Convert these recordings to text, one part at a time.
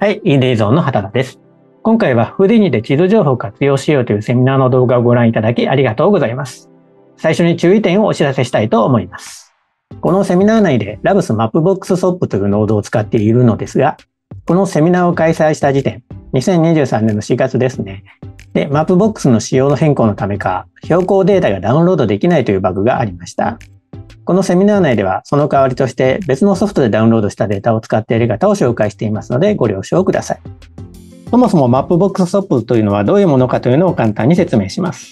はい、インディーゾーンの畑田です。今回はフーディーニで地図情報を活用しようというセミナーの動画をご覧いただきありがとうございます。最初に注意点をお知らせしたいと思います。このセミナー内で Labs Mapbox SOP というノードを使っているのですが、このセミナーを開催した時点、2023年の4月ですね。で、Mapbox の仕様の変更のためか、標高データがダウンロードできないというバグがありました。このセミナー内ではその代わりとして別のソフトでダウンロードしたデータを使っている方を紹介していますのでご了承ください。そもそも Mapbox SOP というのはどういうものかというのを簡単に説明します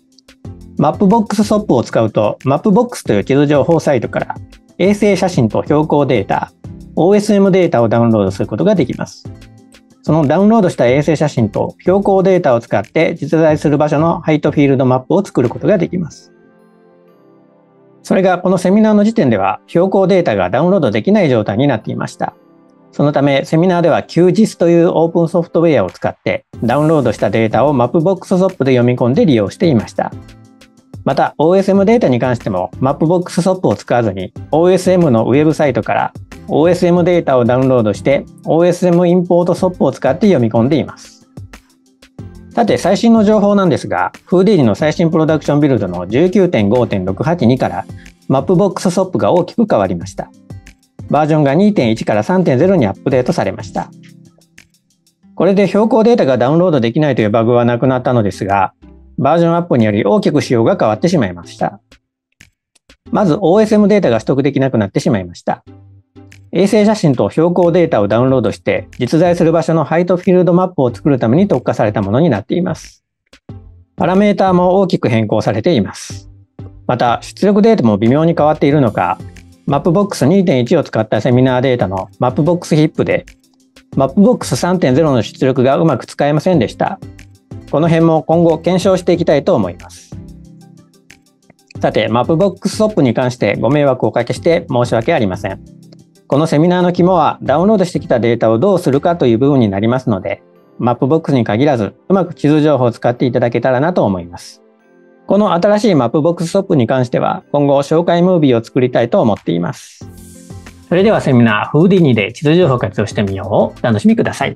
。Mapbox SOP を使うと Mapbox という地図情報サイトから衛星写真と標高データ、OSM データをダウンロードすることができます。そのダウンロードした衛星写真と標高データを使って実在する場所のハイトフィールドマップを作ることができます。それがこのセミナーの時点では標高データがダウンロードできない状態になっていました。そのためセミナーでは QGIS というオープンソフトウェアを使ってダウンロードしたデータを Mapbox SOP で読み込んで利用していました。また OSM データに関しても Mapbox SOP を使わずに OSM のウェブサイトから OSM データをダウンロードして OSM インポート SOP を使って読み込んでいます。さて最新の情報なんですが、フーディーニの最新プロダクションビルドの 19.5.682 から Mapbox SOP が大きく変わりました。バージョンが 2.1 から 3.0 にアップデートされました。これで標高データがダウンロードできないというバグはなくなったのですが、バージョンアップにより大きく仕様が変わってしまいました。まず OSM データが取得できなくなってしまいました。衛星写真と標高データをダウンロードして実在する場所のハイトフィールドマップを作るために特化されたものになっています。パラメータも大きく変更されています。また出力データも微妙に変わっているのか、Mapbox 2.1 を使ったセミナーデータの Mapbox HIP で Mapbox 3.0 の出力がうまく使えませんでした。この辺も今後検証していきたいと思います。さて Mapbox SOP に関してご迷惑をおかけして申し訳ありません。このセミナーの肝はダウンロードしてきたデータをどうするかという部分になりますので、Mapbox に限らずうまく地図情報を使っていただけたらなと思います。この新しい Mapbox SOP に関しては今後紹介ムービーを作りたいと思っています。それではセミナーフーディーニで地図情報を活用してみようをお楽しみください。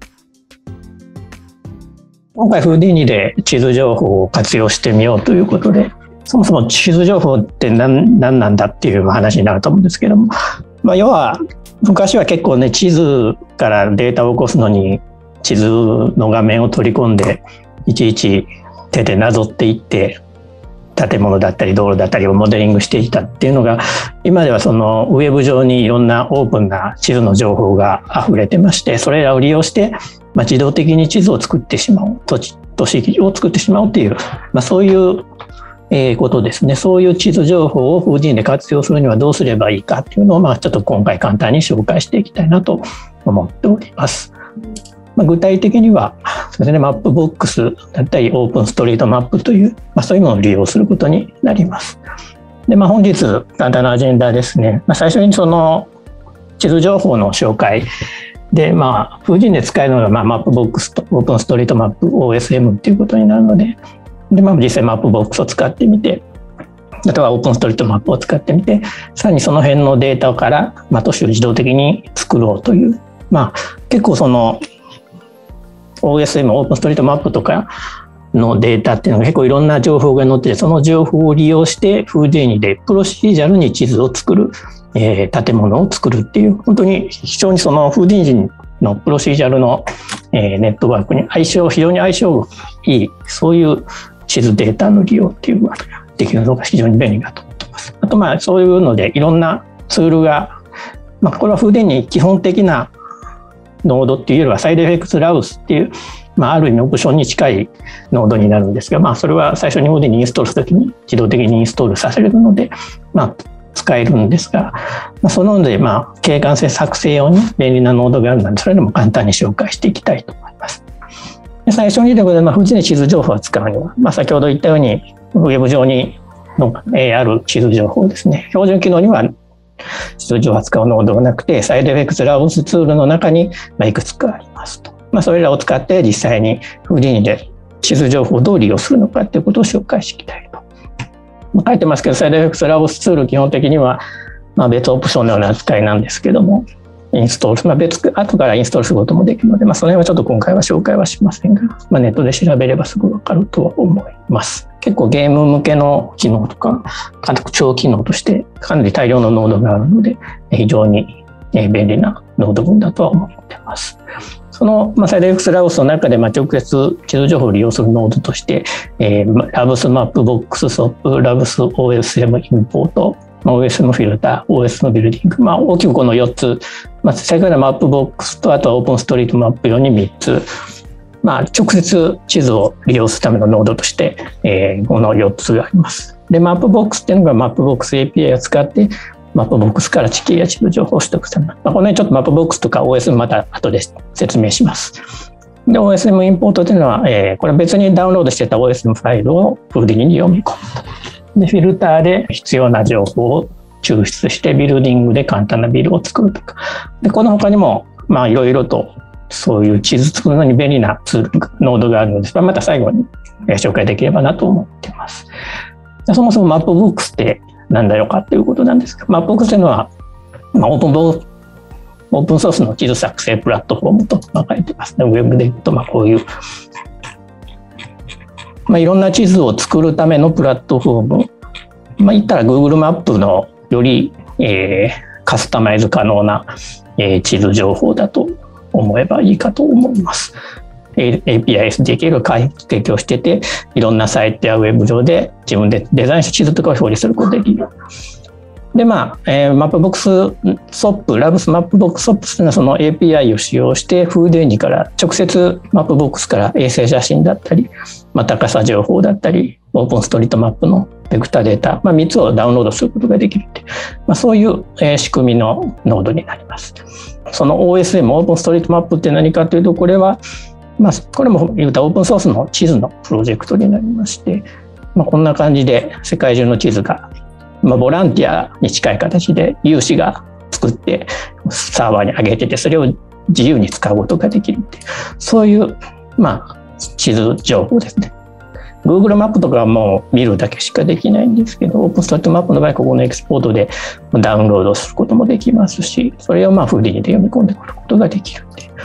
今回フーディーニで地図情報を活用してみようということで、そもそも地図情報って何なんだっていう話になると思うんですけども、要は昔は結構ね、地図からデータを起こすのに地図の画面を取り込んでいちいち手でなぞっていって建物だったり道路だったりをモデリングしていたっていうのが、今ではそのウェブ上にいろんなオープンな地図の情報が溢れてまして、それらを利用して自動的に地図を作ってしまう、都市を作ってしまうっていう、そういうことですね。そういう地図情報をフーディーニで活用するにはどうすればいいかっていうのをちょっと今回簡単に紹介していきたいなと思っております。具体的にはそうですね、Mapboxだったりオープンストリートマップという、そういうものを利用することになります。で、本日簡単なアジェンダですね。最初にその地図情報の紹介で、フーディーニで使えるのがMapboxとオープンストリートマップ OSM っていうことになるので、実際Mapboxを使ってみて、あとはオープンストリートマップを使ってみて、さらにその辺のデータから都市を自動的に作ろうという、結構その OSM オープンストリートマップとかのデータっていうのが結構いろんな情報が載ってて、その情報を利用してフーディーニでプロシージャルに地図を作る、建物を作るっていう、本当に非常にそのフーディーニのプロシージャルのネットワークに非常に相性がいい、そういう地図データの利用っていうのができるのが非常に便利だと思っています。あとそういうのでいろんなツールが、これはフーディーニ基本的なノードっていうよりはサイドエフェクツラウスっていう、ある意味オプションに近いノードになるんですが、それは最初にフーディーニインストールするときに自動的にインストールさせるので、使えるんですが、そのので景観性作成用に便利なノードがあるので、それでも簡単に紹介していきたいと思います。で、最初にでフーディーニ地図情報を使うには、先ほど言ったようにウェブ上にある地図情報ですね。標準機能には地図情報を使うノードがなくて、サイドエフェクツラウスツールの中にいくつかありますと。それらを使って実際にフーディーニで地図情報をどう利用するのかということを紹介していきたいと。書いてますけど、サイドエフェクツラウスツール基本的には別オプションのような扱いなんですけども、 インストール、後からインストールすることもできるので、その辺はちょっと今回は紹介はしませんが、ネットで調べればすぐ分かるとは思います。結構ゲーム向けの機能とか、拡張機能としてかなり大量のノードがあるので、非常に便利なノード群だとは思っています。そのサイド X ラボスの中で直接地図情報を利用するノードとして、ラブスマップボックスソップ、ラブス OSM インポート、OSM フィルター、OSM ビルディング、大きくこの4つ、正確なマップボックスと、あとはオープンストリートマップ用に3つ、直接地図を利用するためのノードとして、この4つがあります。で、マップボックスっていうのがマップボックス API を使って、マップボックスから地形や地図情報を取得する。この辺ちょっとマップボックスとか OSM また後で説明します。で、OSM インポートというのは、これ別にダウンロードしてた OSM ファイルをフルディに読み込むと。で、フィルターで必要な情報を抽出して、ビルディングで簡単なビルを作るとか。で、この他にも、いろいろとそういう地図作るのに便利なツール、ノードがあるので、また最後に紹介できればなと思っています。そもそもマップボックスって何だろうかということなんですが、マップボックスというのは、オープンソースの地図作成プラットフォームと書いてますね。ウェブで言うと、こういう、いろんな地図を作るためのプラットフォーム。言ったら Google マップのより、カスタマイズ可能な、地図情報だと思えばいいかと思います。API SDK が提供してて、いろんなサイトやウェブ上で自分でデザインした地図とかを表示することができる。で、マップボックスソップ、ラブスマップボックスソップというのはその API を使用して、フーデーニから直接マップボックスから衛星写真だったり、高さ情報だったり、オープンストリートマップのベクターデータ、3つをダウンロードすることができるっていう、そういう仕組みのノードになります。その OSM、オープンストリートマップって何かというと、これは、これも言うとオープンソースの地図のプロジェクトになりまして、こんな感じで世界中の地図が、ボランティアに近い形で有志が作ってサーバーに上げてて、それを自由に使うことができるっていう、そういう、地図情報ですね。Google マップとかはもう見るだけしかできないんですけど、オープンストリートマップの場合、ここのエクスポートでダウンロードすることもできますし、それをフーディニで読み込んでくることができるっていう。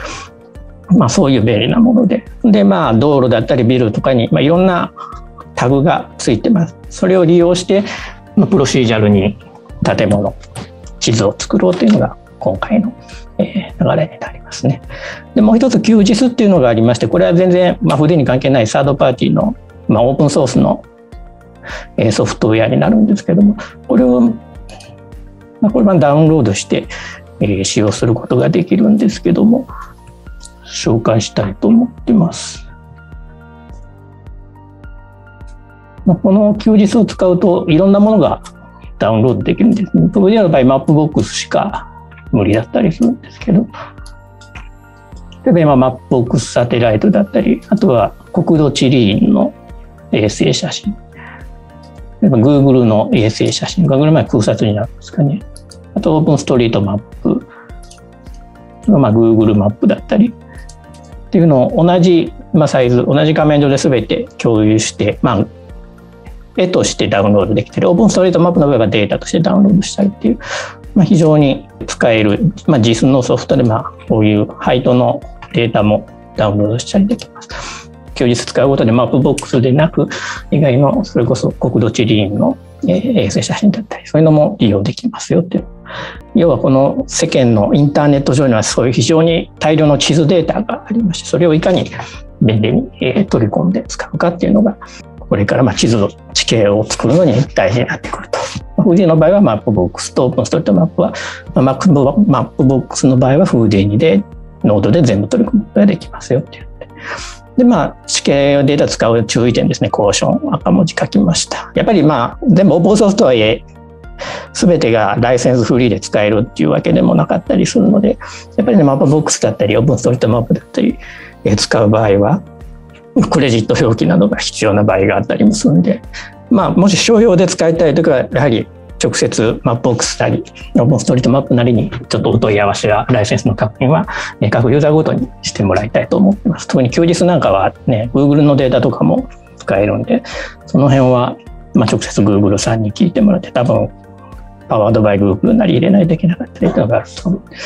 そういう便利なもので。で、道路だったりビルとかに、いろんなタグがついてます。それを利用して、プロシージャルに建物、地図を作ろうというのが今回の流れになりますね。で、もう一つ QGIS っていうのがありまして、これは全然、筆に関係ないサードパーティーの、オープンソースのソフトウェアになるんですけども、これはダウンロードして使用することができるんですけども、紹介したいと思っています。この QGIS を使うといろんなものがダウンロードできるんですね。VDR の場合、マップボックスしか無理だったりするんですけど、例えば今マップボックスサテライトだったり、あとは国土地理院の衛星写真、例えば Google の衛星写真、Google 前空撮になるんですかね。あとオープンストリートマップ、Google マップだったりっていうのを同じサイズ、同じ画面上で全て共有して、絵としてダウンロードできたり、オープンストリートマップの場合はデータとしてダウンロードしたりっていう、非常に使える、JIS のソフトでこういうハイトのデータもダウンロードしたりできます。QGIS使うことでマップボックスでなく、以外のそれこそ国土地理院の衛星写真だったり、そういうのも利用できますよっていう。要はこの世間のインターネット上にはそういう非常に大量の地図データがありまして、それをいかに便利に取り込んで使うかっていうのが、これから地図、地形を作るのに大事になってくると。フーディの場合はマップボックスとオープンストリートマップは、マップボックスの場合はフーディニでノードで全部取り込むことができますよっていうので。で、地形データ使う注意点ですね。コーション、赤文字書きました。やっぱり全部オープンソースとはいえ、全てがライセンスフリーで使えるっていうわけでもなかったりするので、やっぱりマップボックスだったり、オープンストリートマップだったり、使う場合は、クレジット表記などが必要な場合があったりもするんで、もし商用で使いたいときは、やはり直接マップボックスなり、オープンストリートマップなりにちょっとお問い合わせやライセンスの確認は各ユーザーごとにしてもらいたいと思ってます。特に QGIS なんかはね、Google のデータとかも使えるんで、その辺は直接 Google さんに聞いてもらって、多分パワードバイ Google なり入れないといけなかったりというのがあると思う。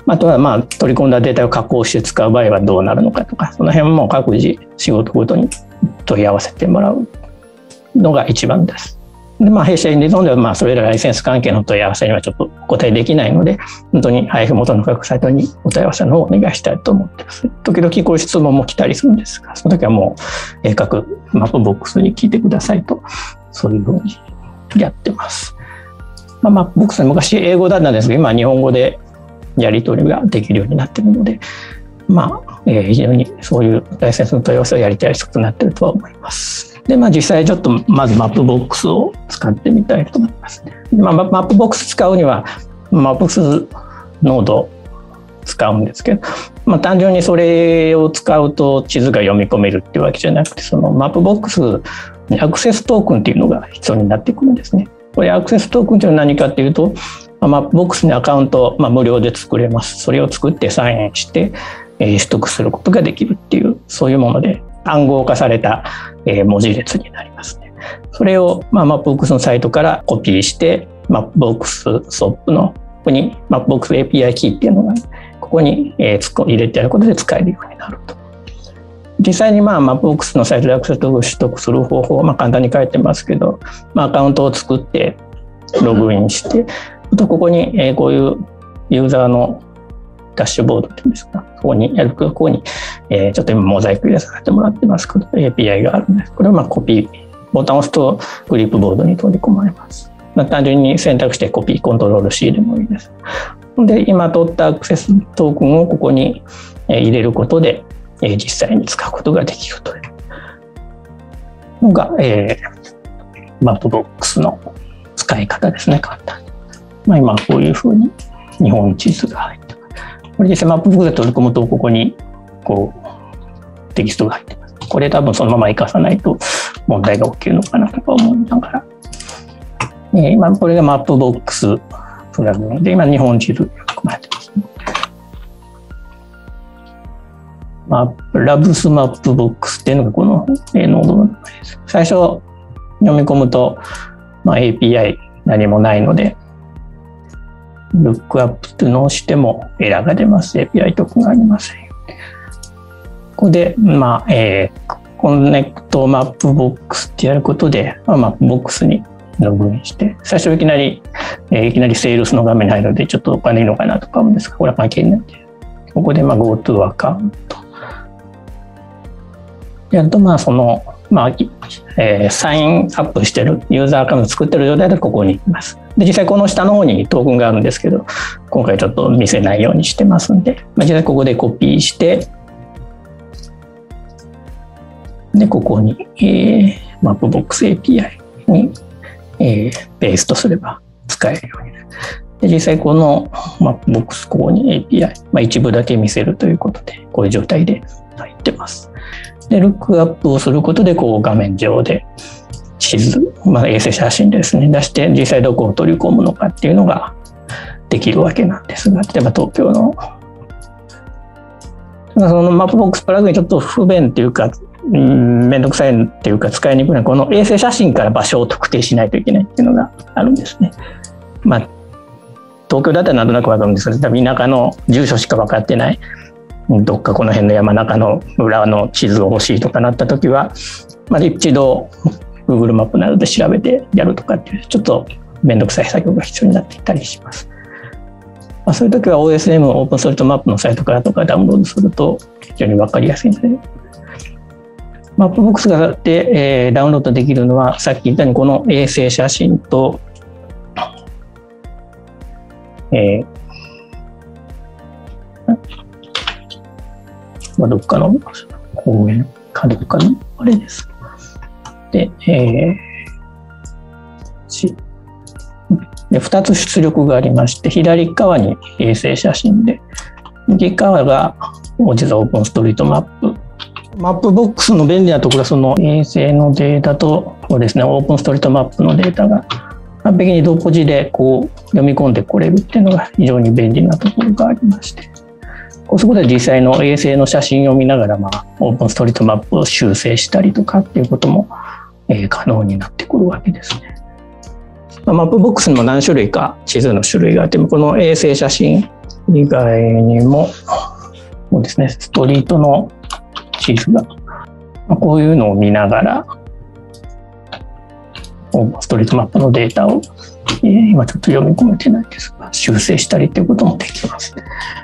あとは取り込んだデータを加工して使う場合はどうなるのかとか、その辺も各自仕事ごとに問い合わせてもらうのが一番です。で弊社インディゾーンではそれらライセンス関係の問い合わせにはちょっとお答えできないので、本当に配布元の各サイトにお問い合わせの方をお願いしたいと思っています。時々こういう質問も来たりするんですが、その時はもう各マップボックスに聞いてくださいと、そういうふうにやってます。マップボックスは昔英語だったんですが、今は日本語でやり取りができるようになっているので、非常にそういうライセンスの問い合わせをやりたい人となっているとは思います。で実際ちょっとまずマップボックスを使ってみたいと思います。でマップボックス使うにはマップボックスノードを使うんですけど、単純にそれを使うと地図が読み込めるっていうわけじゃなくて、そのマップボックスにアクセストークンっていうのが必要になってくるんですね。これアクセストークンというのは何かっていうと、マップボックスにアカウント、無料で作れます。それを作ってサインして、取得することができるっていう、そういうもので暗号化された、文字列になりますね。それを、マップボックスのサイトからコピーして、マップボックス SOP のここにマップボックス API キーっていうのがここに入れてやることで使えるようになると。実際にマップボックスのサイトでアクセスを取得する方法は簡単に書いてますけど、アカウントを作ってログインして、あとここにこういうユーザーのダッシュボードっていうんですか、ここにちょっと今モザイク入れさせてもらってますけど API があるんです。これをコピーボタンを押すとクリップボードに取り込まれます。単純に選択してコピーコントロール C でもいいです。で今取ったアクセストークンをここに入れることで実際に使うことができるというのがマップボックスの使い方ですね。簡単に。今こういうふうに日本地図が入ってます。これ実際マップボックスで取り込むとここにテキストが入ってます。これ多分そのまま活かさないと問題が起きるのかなとか思いながら、今これがマップボックスプラグインで今日本地図が含まれてますね。ラブスマップボックスっていうのがこのノードの名前です。最初読み込むと、API 何もないのでルックアップっていうのをしてもエラーが出ます。API トークンがありません。ここで、コネクトマップボックスってやることで、マップボックスにログインして、最初いきなりセールスの画面に入るので、ちょっとお金いいのかなとか思うんですが、これは関係ないので、ここでGoTo アカウント。やると、サインアップしてる、ユーザーアカウント作ってる状態でここに行きます。で、実際この下の方にトークンがあるんですけど、今回ちょっと見せないようにしてますんで、実際ここでコピーして、で、ここに、マップボックス API に、ペーストすれば使えるようになる。で、実際このマップボックス、ここに API、一部だけ見せるということで、こういう状態で入ってます。で、ルックアップをすることで、画面上で地図、衛星写真ですね、出して、実際どこを取り込むのかっていうのができるわけなんですが、例えば東京の、そのマップボックスプラグインちょっと不便っていうか、めんどくさいっていうか使いにくいのは、この衛星写真から場所を特定しないといけないっていうのがあるんですね。東京だったらなんとなく分かるんですけど、田舎の住所しか分かってない、どっかこの辺の山中の裏の地図を欲しいとかなった時は、一度 Google マップなどで調べてやるとかっていう、ちょっとめんどくさい作業が必要になっていたりします。そういう時は OSM オープンソリッドマップのサイトからとかダウンロードすると非常に分かりやすいので、マップボックスがで、ダウンロードできるのは、さっき言ったようにこの衛星写真と、どっかの公園かどっかのあれです。で、2つ出力がありまして、左側に衛星写真で、右側が実はオープンストリートマップ。マップボックスの便利なところは、その衛星のデータと、こうですね、オープンストリートマップのデータが完璧に同時で読み込んでこれるっていうのが非常に便利なところがありまして、そこで実際の衛星の写真を見ながら、オープンストリートマップを修正したりとかっていうことも、可能になってくるわけですね。マップボックスにも何種類か地図の種類があって、この衛星写真以外にも、そうですね、ストリートの地図が、こういうのを見ながら、ストリートマップのデータを、今ちょっと読み込めてないんですが、修正したりということもできます。